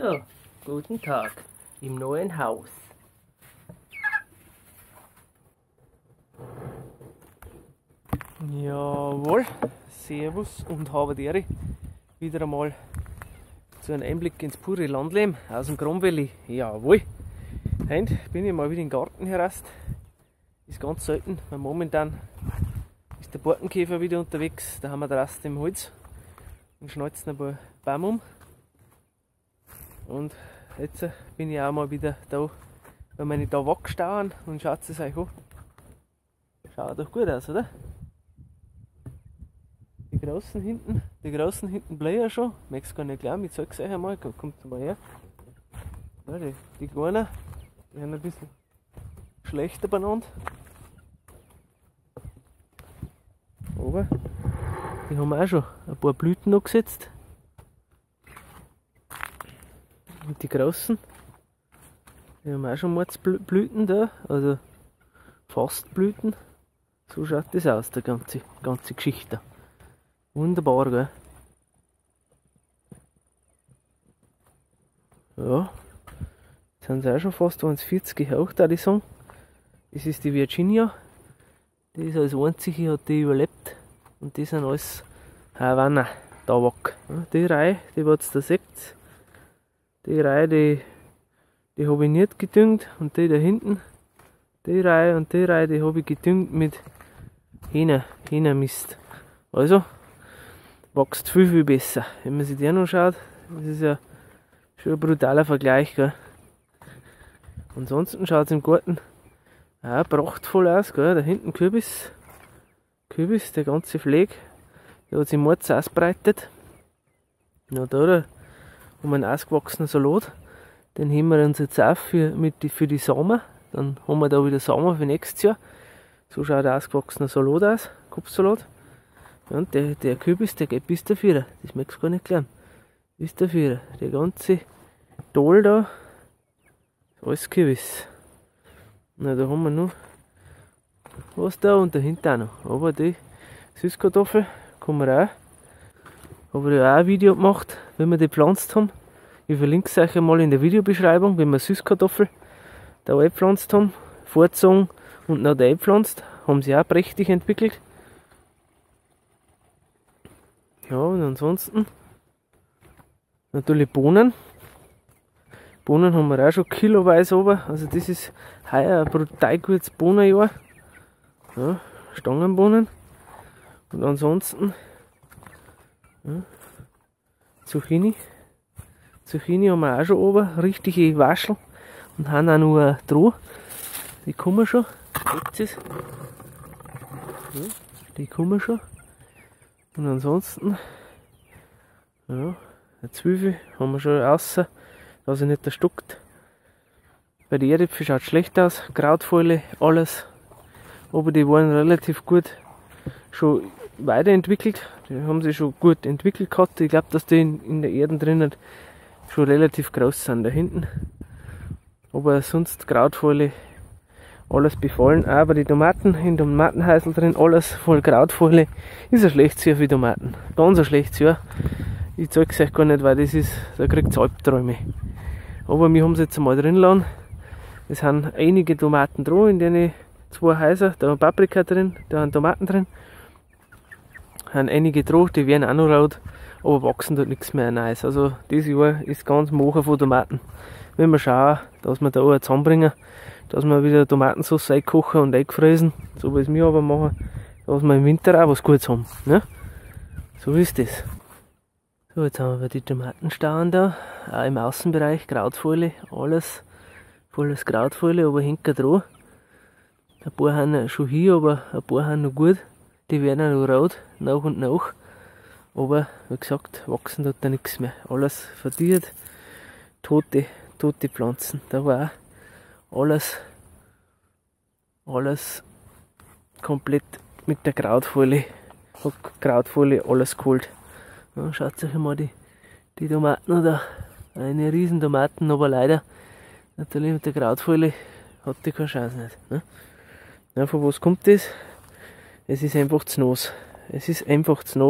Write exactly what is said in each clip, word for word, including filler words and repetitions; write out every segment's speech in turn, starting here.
So, guten Tag im neuen Haus. Jawohl, servus und habe die Ehre, wieder einmal zu einem Einblick ins pure Landleben aus dem Kronwelli. Jawohl, heute bin ich mal wieder im Garten herast. Ist ganz selten, weil momentan ist der Borkenkäfer wieder unterwegs. Da haben wir draußen im Holz und schnalzen ein paar Bäume um. Und jetzt bin ich auch mal wieder da, weil meine da wegstauern und schaut es euch an. Schaut doch gut aus, oder? Die großen hinten, die großen hinten bleiben schon. Ich mag es gar nicht glauben, ich zeige es euch einmal. Kommt mal her. Ja, die, die Kleinen, die sind ein bisschen schlechter beieinander. Aber die haben auch schon ein paar Blüten angesetzt. Und die großen, die haben auch schon Mordsblüten da, also fast Blüten. So schaut das aus, die ganze, ganze Geschichte. Wunderbar, gell? Ja, jetzt sind sie auch schon fast eins vierzig hoch, würde ich sagen. Das ist die Virginia. Die ist als einzige, hat die überlebt. Und die sind alles Havanna, da weg. Die Reihe, die was da seht, die Reihe, die, die habe ich nicht gedüngt. Und die da hinten, die Reihe und die Reihe, die habe ich gedüngt mit Hähner, Hähnermist. Also, wächst viel, viel besser. Wenn man sich die anschaut, das ist ja schon ein brutaler Vergleich, gell? Ansonsten schaut es im Garten auch prachtvoll aus, gell? Da hinten Kürbis, Kürbis, der ganze Pfleg, der hat sich mords ausbreitet. Ja, da, da haben wir einen ausgewachsenen Salat, den heben wir uns jetzt auf für, mit die, für die Samen. Dann haben wir da wieder Samen für nächstes Jahr. So schaut der ausgewachsene Salat aus, Kopfsalat. Ja, und der, der Kürbis, der geht bis dafür, das magst du gar nicht glauben. Bis dafür, der ganze Tal da, alles Kürbis. Na, da haben wir noch was da und dahinter auch noch. Aber die Süßkartoffel kann man auch. Habe ich auch ein Video gemacht, wenn wir die gepflanzt haben. Ich verlinke es euch einmal in der Videobeschreibung, wenn wir Süßkartoffel da eingepflanzt haben, vorgezogen und noch da eingepflanzt, haben sie auch prächtig entwickelt. Ja, und ansonsten natürlich Bohnen. Bohnen haben wir auch schon kiloweise runter. Also das ist heuer ein brutal gutes Bohnenjahr. Ja, Stangenbohnen. Und ansonsten ja, Zucchini. Zucchini haben wir auch schon oben, richtige Waschel. Und haben auch noch ein Droh. Die kommen schon. Seht ja, die kommen schon. Und ansonsten, ja, eine Zwiebel haben wir schon außer, dass sie nicht erstuckt. Bei den Erdäpfeln schaut es schlecht aus, Krautfäule, alles. Aber die waren relativ gut schon weiterentwickelt. Die haben sich schon gut entwickelt gehabt. Ich glaube, dass die in, in der Erde drinnen schon relativ groß sind da hinten. Aber sonst Krautfäule, alles befallen. Auch bei den Tomaten, in dem Tomatenhäusl drin, alles voll Krautfäule. Ist ein schlechtes Jahr für Tomaten. Ganz ein schlechtes Jahr. Ich zeige es euch gar nicht, weil das ist, da kriegt es Albträume. Aber wir haben es jetzt einmal drin lassen. Es sind einige Tomaten dran in den zwei Häusern. Da haben Paprika drin, da haben Tomaten drin. Es sind einige dran, die werden auch noch rot, aber wachsen dort nichts mehr Neues. Also dieses Jahr ist ganz Mocher von Tomaten. Wenn wir schauen, dass wir da auch zusammenbringen, dass wir wieder Tomatensauce einkochen und eingefräsen, so wie es wir aber machen, dass wir im Winter auch was Gutes haben. Ne? So ist das. So, jetzt haben wir die Tomatenstauen da, auch im Außenbereich, Krautfäule, alles volles Krautfäule, aber hängt dran. Ein paar haben schon hier, aber ein paar haben noch gut. Die werden auch noch rot, nach und nach. Aber wie gesagt, wachsen dort nichts mehr. Alles verdiert, tote, tote Pflanzen. Da war auch alles, alles komplett mit der Krautfäule, hat Krautfäule alles geholt. Ja, schaut euch mal die, die Tomaten an, da. Eine riesen Tomaten, aber leider natürlich mit der Krautfäule hat die keine Chance nicht. Ne? Ja, von was kommt das? Es ist einfach zu nass. Es ist einfach zu nass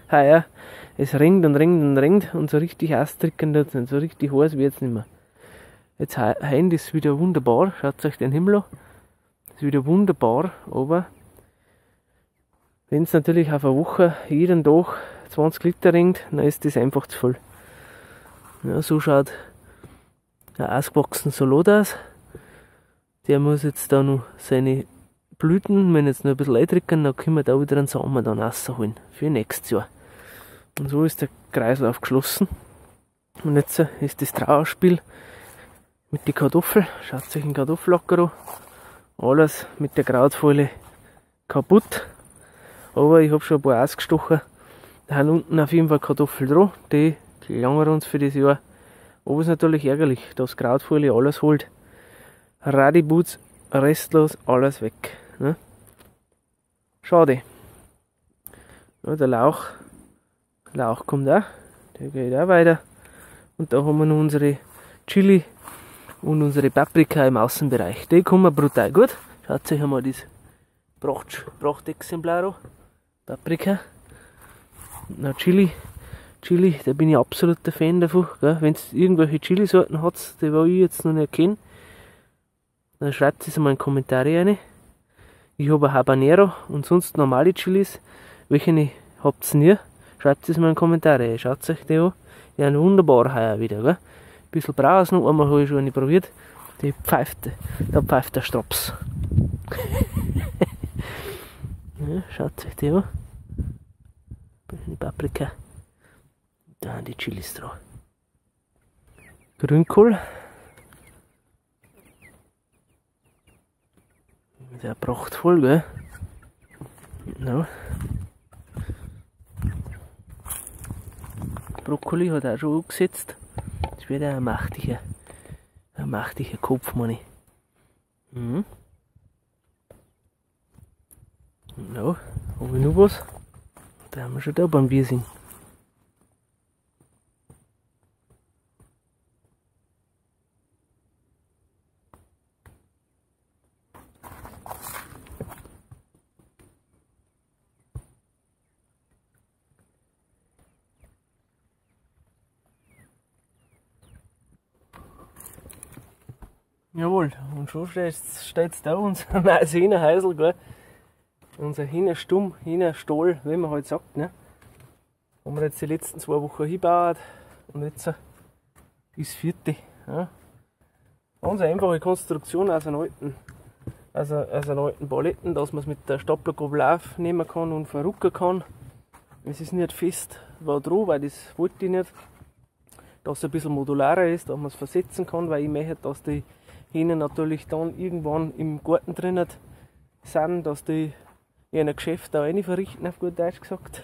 heuer. Es ringt und ringt und ringt und so richtig austricken tut es nicht, so richtig heiß wird es nicht mehr. Jetzt heim ist wieder wunderbar, schaut euch den Himmel an. Ist wieder wunderbar, aber wenn es natürlich auf eine Woche jeden Tag zwanzig Liter ringt, dann ist das einfach zu voll. Ja, so schaut ein ausgewachsener Salat aus. Der muss jetzt da noch seine Blüten, wenn jetzt noch ein bisschen eintricken, dann können wir da wieder einen Samen dann rausholen für nächstes Jahr. Und so ist der Kreislauf geschlossen. Und jetzt ist das Trauerspiel mit den Kartoffeln. Schaut euch den Kartoffelacker an. Alles mit der Krautfaule kaputt. Aber ich habe schon ein paar ausgestochen. Da haben unten auf jeden Fall Kartoffeln dran. Die langen uns für das Jahr. Aber es ist natürlich ärgerlich, dass Krautfaule alles holt. Radiboots, restlos, alles weg. Ne? Schade. Ja, der Lauch. Lauch kommt auch. Der geht auch weiter. Und da haben wir noch unsere Chili und unsere Paprika im Außenbereich. Die kommen brutal gut. Schaut euch einmal das Pracht, Prachtexemplar an. Paprika. Na, Chili. Chili, da bin ich absoluter Fan davon. Wenn es irgendwelche Chili-Sorten hat, die ich jetzt noch nicht kenne, dann schreibt es mal in die Kommentare rein. Ich habe Habanero und sonst normale Chilis. Welche habt ihr nie? Schreibt es mal in die Kommentare. Schaut euch die an. Die sind wunderbar heuer wieder. Gell? Ein bisschen braus noch. Einmal habe ich schon eine probiert. Die pfeift, da pfeift der Strops. Ja, schaut euch die an. Die Paprika. Da haben die Chilis dran. Grünkohl. Der prachtvoll, gell? Ja. Brokkoli hat auch schon angesetzt. Das wird ein mächtiger, ein mächtiger Kopf, meine ich. Mhm. Ja, habe ich noch was? Da haben wir schon da beim Wirsing. Jawohl, und schon steht es da, unser neues Hühnerhäusl, gell? Unser Hühnerstumm, Hühnerstall, wie man halt sagt, ne? Haben wir jetzt die letzten zwei Wochen hingebaut und jetzt ist vierte. Ja? Ganz einfache Konstruktion aus einem alten, aus einem alten Paletten, dass man es mit der Staplergabel aufnehmen kann und verrucken kann. Es ist nicht fest war dran, weil das wollte ich nicht. Dass es ein bisschen modularer ist, dass man es versetzen kann, weil ich möchte, dass die Hähne natürlich dann irgendwann im Garten drinnen sind, dass die in ein Geschäft da rein verrichten, auf gut Deutsch gesagt.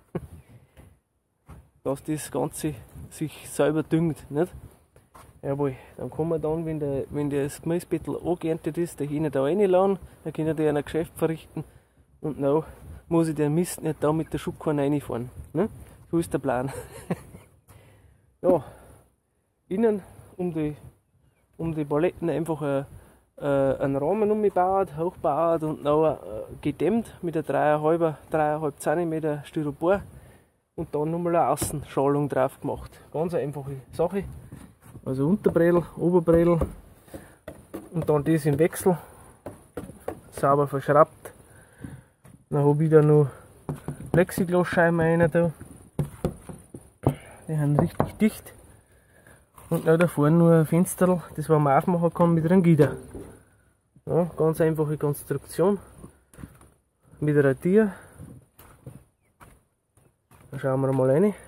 Dass das Ganze sich selber düngt, nicht? Jawohl, dann kann man dann, wenn, der, wenn das Gemüsebettel angeerntet ist, die Hähne da reinladen, dann können die in ein Geschäft verrichten und dann muss ich den Mist nicht da mit der Schubkarre reinfahren. Ne? So ist der Plan. Ja, innen um die, um die Paletten einfach äh, äh, einen Rahmen umgebaut, hochgebaut und dann äh, gedämmt mit einer drei Komma fünf Zentimeter Styropor und dann nochmal eine Außenschalung drauf gemacht. Ganz eine einfache Sache. Also Unterbredel, Oberbredel und dann das im Wechsel sauber verschraubt. Dann habe ich da noch Plexiglasscheiben rein da. Die sind richtig dicht. Und dann da vorne nur ein Fenster, das man aufmachen kann mit einem Gitter. Ja, ganz einfache Konstruktion. Mit einer Tür. Da schauen wir mal rein.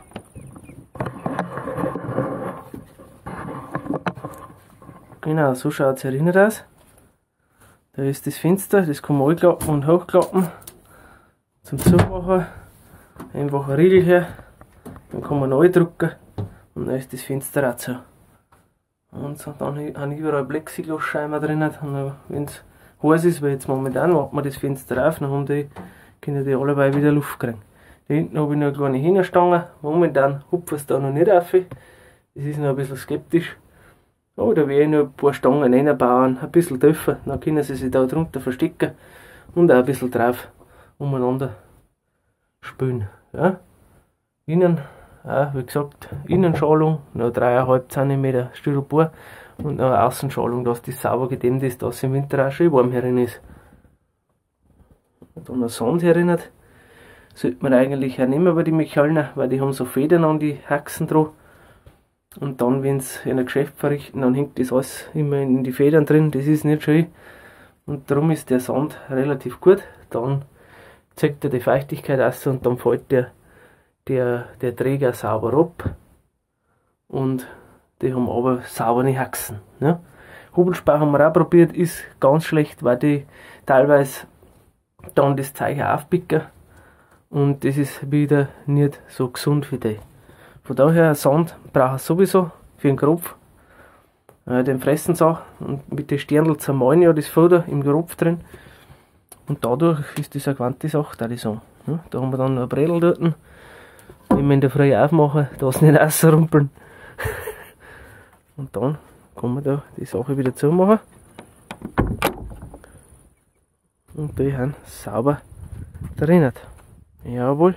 Genau, so schaut es erinnert aus. Da ist das Fenster, das kann man anklappen und hochklappen. Zum Zumachen. Einfach ein Riegel her. Dann kann man neu drücken und dann ist das Fenster auch zu. Und so, dann haben überall Plexiglasscheiben drinnen. Und wenn es heiß ist, weil jetzt momentan macht man das Fenster auf, dann haben die, können die alle wieder Luft kriegen. Da hinten habe ich noch eine kleine Hühnerstange. Momentan hupfen es da noch nicht rauf. Das ist noch ein bisschen skeptisch. Aber da werde ich noch ein paar Stangen reinbauen, ein bisschen tiefer. Dann können sie sich da drunter verstecken und auch ein bisschen drauf umeinander spülen. Ja. Innen, auch, wie gesagt, Innenschalung, noch drei Komma fünf Zentimeter Styropor und noch eine Außenschalung, dass das sauber gedämmt ist, dass es im Winter auch schön warm herin ist. Da noch Sand herinnen, sollte man eigentlich auch nehmen bei den Michalner, weil die haben so Federn an die Haxen dran. Und dann, wenn sie ein Geschäft verrichten, dann hängt das alles immer in die Federn drin, das ist nicht schön. Und darum ist der Sand relativ gut. Dann zeigt er die Feuchtigkeit aus und dann fällt der, der, der Träger sauber ab. Und die haben aber saubere Haxen. Ja. Hobelspar haben wir auch probiert, ist ganz schlecht, weil die teilweise dann das Zeug aufpicken. Und das ist wieder nicht so gesund für die. Von daher, Sand braucht er sowieso für den Kropf. Äh, den fressen sie auch. Und mit den Sternl zermahlen ja das Futter im Kropf drin. Und dadurch ist das eine gewandte Sache, da ich sagen. Ja, da haben wir dann noch ein Bredel dort. Wenn wir in der Früh aufmachen, das nicht rausrumpeln. Und dann kann man da die Sache wieder zumachen. Und die haben sauber drinnen. Jawohl.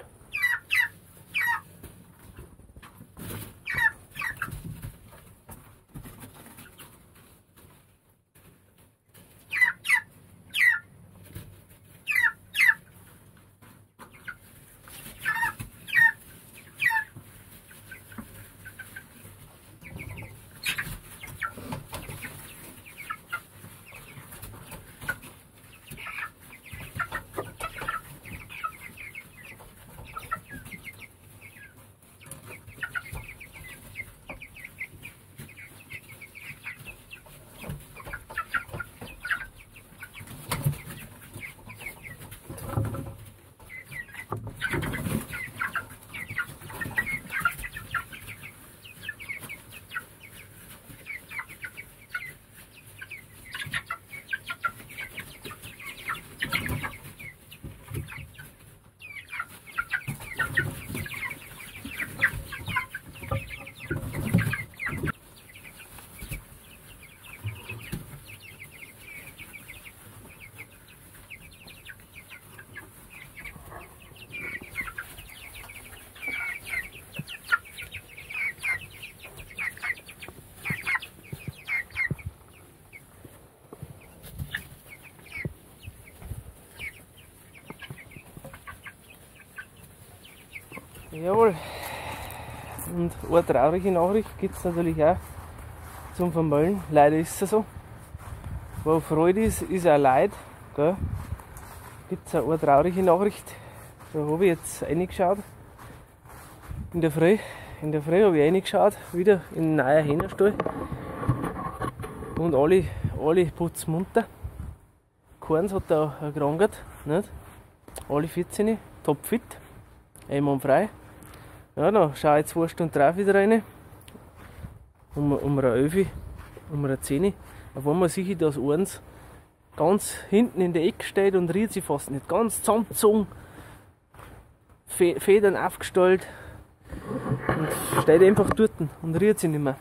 Jawohl. Und eine traurige Nachricht gibt es natürlich auch zum Vermüllen. Leider ist es so. Wo Freude ist, ist auch Leid. Gibt es eine traurige Nachricht. Da habe ich jetzt reingeschaut. In der Früh. In der Früh habe ich reingeschaut. Wieder in einen neuen Hähnerstall. Und alle, alle putzmunter. Keins hat da gekrankt. Nicht? Alle vierzehn. Topfit. Einwandfrei. Ja, dann schaue ich zwei Stunden drauf wieder rein. Um, um eine elf, um eine zehn. Auf einmal sehe ich, dass eins ganz hinten in der Ecke steht und rührt sich fast nicht. Ganz zusammengezogen. Federn aufgestellt. Und steht einfach dort und rührt sich nicht mehr.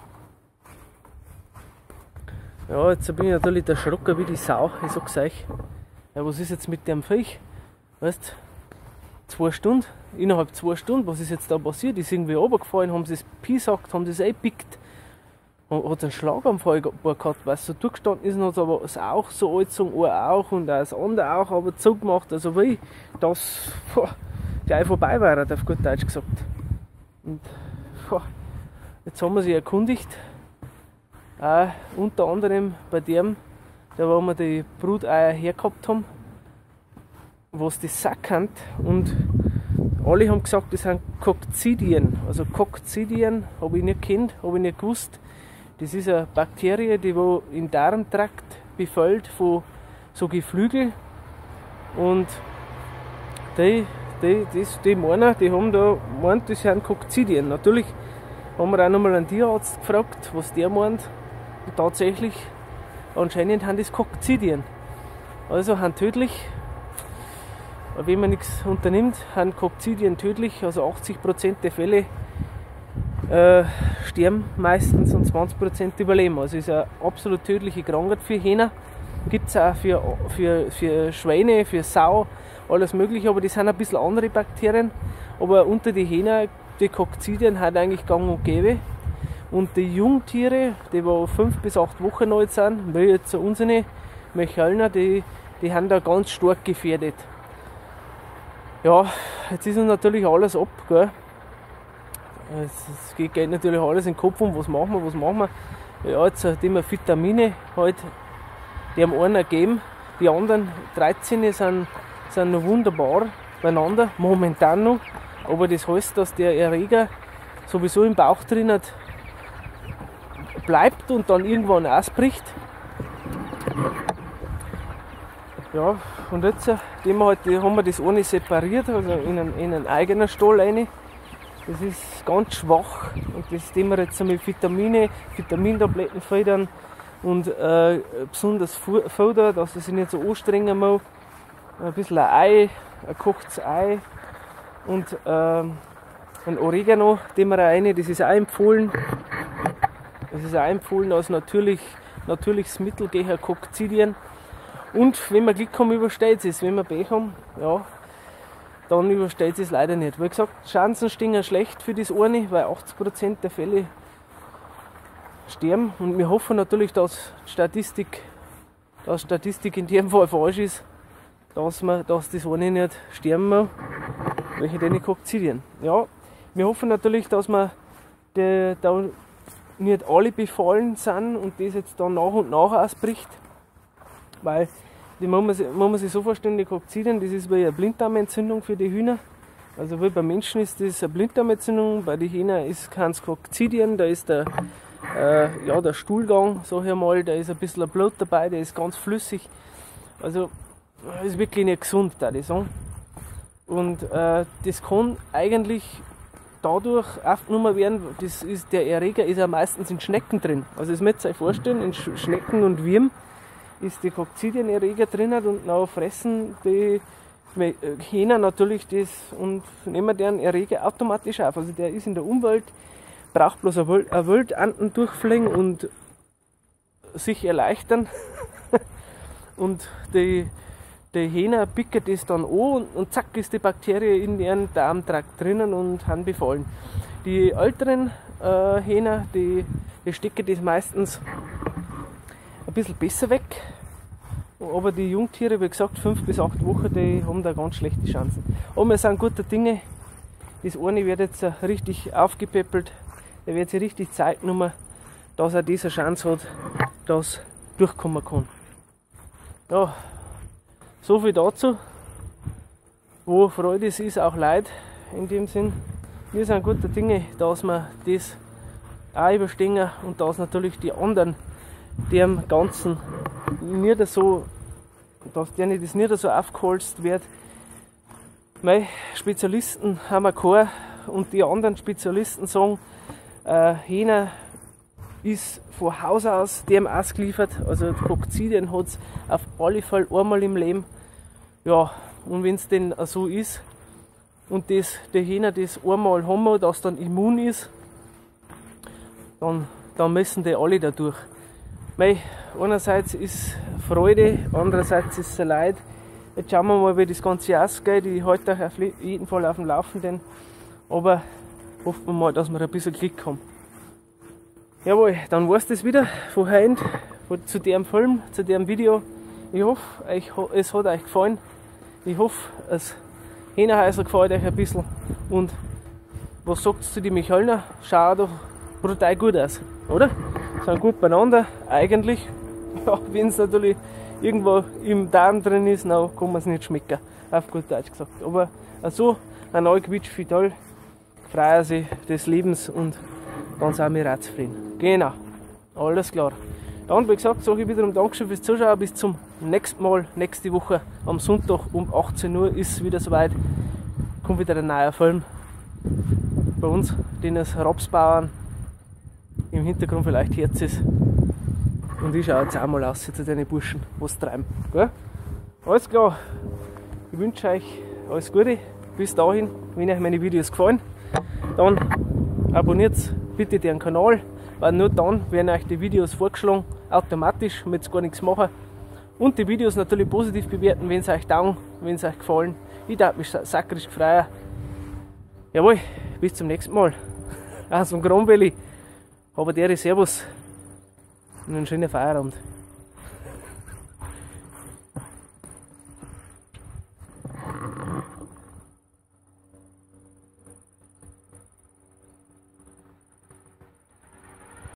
Ja, jetzt bin ich natürlich erschrocken wie die Sau, ich sag's euch. Ja, was ist jetzt mit dem Viech? Weißt, zwei Stunden, innerhalb zwei Stunden, was ist jetzt da passiert? Ist irgendwie runtergefallen, haben sie es pisackt, haben sie es eingepickt. Hat einen Schlaganfall gehabt, weil es so durchgestanden ist, und hat aber das auch so alt sagen, ein auch und auch das andere auch aber zugemacht, also wie das boah, gleich vorbei war, auf gut Deutsch gesagt. Und boah, jetzt haben wir sich erkundigt, auch unter anderem bei dem, da wo wir die Bruteier hergehabt haben, was das sagt, und alle haben gesagt, das sind Kokzidien. Also Kokzidien habe ich nicht gekannt, habe ich nicht gewusst. Das ist eine Bakterie, die wo im Darmtrakt befällt von so Geflügel. Und die, die, das, die meinen, die haben da meint, das sind Kokzidien. Natürlich haben wir auch nochmal einen Tierarzt gefragt, was der meint. Und tatsächlich, anscheinend haben das Kokzidien. Also sind tödlich. Wenn man nichts unternimmt, sind Kokzidien tödlich, also achtzig Prozent der Fälle äh, sterben meistens und zwanzig Prozent überleben. Also ist eine absolut tödliche Krankheit für Hähner. Gibt es auch für, für, für Schweine, für Sau alles mögliche, aber das sind ein bisschen andere Bakterien. Aber unter die Hähner, die Kokzidien hat eigentlich gang und gäbe. Und die Jungtiere, die wo fünf bis acht Wochen alt sind, wie jetzt unsere Mechalner, die, die haben da ganz stark gefährdet. Ja, jetzt ist uns natürlich alles ab, gell. Es, es geht, geht natürlich alles in den Kopf um, was machen wir, was machen wir. Ja, jetzt die wir Vitamine halt, die haben einen gegeben, die anderen dreizehn sind, sind noch wunderbar beieinander, momentan noch. Aber das heißt, dass der Erreger sowieso im Bauch drin hat, bleibt und dann irgendwann ausbricht. Ja, und jetzt die wir halt, die haben wir das eine separiert, also in einen, in einen eigenen Stall rein. Das ist ganz schwach und das tun wir jetzt mit Vitamine, Vitamintabletten füttern und äh, besonders Futter, dass es sich nicht so anstrengen muss. Ein bisschen ein Ei, ein gekochtes Ei und äh, ein Oregano, den wir rein, das ist auch empfohlen. Das ist auch empfohlen als natürlich, natürliches Mittel gegen Kokzidien. Und wenn wir Glück haben, übersteht es. Wenn wir Pech haben, ja, dann übersteht es leider nicht. Wie gesagt, Chancen stehen schlecht für das eine, weil achtzig Prozent der Fälle sterben. Und wir hoffen natürlich, dass Statistik, dass Statistik in dem Fall falsch ist, dass, wir, dass das eine nicht sterben muss, welche denn Kokzidien. Ja, wir hoffen natürlich, dass wir die, da nicht alle befallen sind und das jetzt dann nach und nach ausbricht. Weil, die muss man, sich, muss man sich so vorstellen, die Kokzidien, das ist wie eine Blinddarmentzündung für die Hühner. Also wie beim Menschen ist das eine Blinddarmentzündung, bei den Hühnern ist keins Kokzidien, da ist der, äh, ja, der Stuhlgang, sag ich mal, da ist ein bisschen Blut dabei, der ist ganz flüssig. Also, ist wirklich nicht gesund, da ich sagen. Und äh, das kann eigentlich dadurch aufgenommen werden, das ist, der Erreger ist ja meistens in Schnecken drin. Also das müsst ihr euch vorstellen, in Schnecken und Würm ist die Kokzidienerreger drin und dann fressen die Hähner natürlich das und nehmen deren Erreger automatisch auf. Also der ist in der Umwelt, braucht bloß ein Wildanden durchfliegen und sich erleichtern und die Die Hähner picken das dann an und, und zack ist die Bakterie in ihren Darmtrakt drinnen und haben befallen. Die älteren äh, Hähner, die, die stecken das meistens ein bisschen besser weg. Aber die Jungtiere, wie gesagt, fünf bis acht Wochen, die haben da ganz schlechte Chancen. Aber wir sind guter Dinge. Das eine wird jetzt richtig aufgepäppelt. Der wird sich richtig Zeit genommen, dass er diese Chance hat, dass durchkommen kann. Ja. So viel dazu, wo Freude es ist, auch Leid in dem Sinn. Wir sind guter Dinge, dass wir das auch überstehen und dass natürlich die anderen dem Ganzen nicht so, dass denen das nicht so aufgeholzt wird. Meine Spezialisten haben wir keine und die anderen Spezialisten sagen, äh, Hähner ist von Haus aus dem ausgeliefert, also Kokzidien hat es auf alle Fälle einmal im Leben. Ja, und wenn es denn so ist und das, der Hähner das einmal haben, dass dann immun ist, dann, dann müssen die alle da durch. Mei, einerseits ist Freude, andererseits ist es Leid. Jetzt schauen wir mal, wie das Ganze ausgeht. Ich halte euch auf jeden Fall auf dem Laufenden, aber hoffen wir mal, dass wir ein bisschen Glück haben. Jawohl, dann war es das wieder von heute, zu dem Film, zu dem Video. Ich hoffe, euch, es hat euch gefallen. Ich hoffe, das Hähnerhäusl gefällt euch ein bisschen. Und was sagt ihr zu den Mechalner? Schaut doch brutal gut aus, oder? Sind gut beieinander, eigentlich. Ja, wenn es natürlich irgendwo im Darm drin ist, dann kann man es nicht schmecken, auf gut Deutsch gesagt. Aber so ein Neugewicht viel toll, freuen sich des Lebens und dann sind wir auch zufrieden. Genau, alles klar. Dann, wie gesagt, sage ich wiederum Dankeschön fürs Zuschauen. Bis zum nächsten Mal, nächste Woche am Sonntag um achtzehn Uhr ist es wieder soweit. Kommt wieder ein neuer Film bei uns, den es Rapsbauern im Hintergrund vielleicht Herz ist. Und ich schaue jetzt auch mal aus zu den Burschen, was treiben. Gell? Alles klar, ich wünsche euch alles Gute. Bis dahin, wenn euch meine Videos gefallen, dann abonniert bitte den Kanal, weil nur dann werden euch die Videos vorgeschlagen, automatisch, müsst ihr gar nichts machen. Und die Videos natürlich positiv bewerten, wenn es euch taugen, wenn es euch gefallen. Ich darf mich sakrisch freuen. Jawohl, bis zum nächsten Mal. Aus dem Kronbelly. Aber der Servus und einen schönen Feierabend.